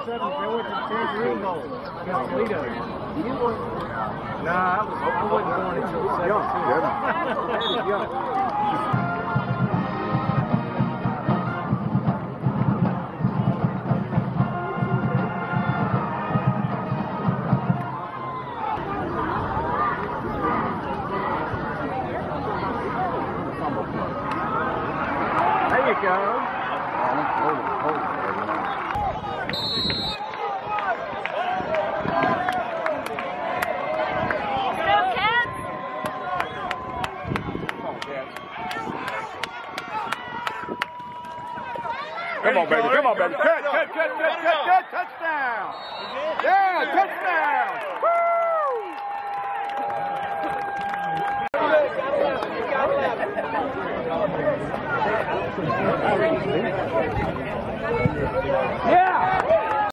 7. They went to the Tangerine Bowl against Toledo. Nah, I wasn't born until 7. Young. That is young. There you go. Come on, baby. Come on, baby. Cut. Touchdown.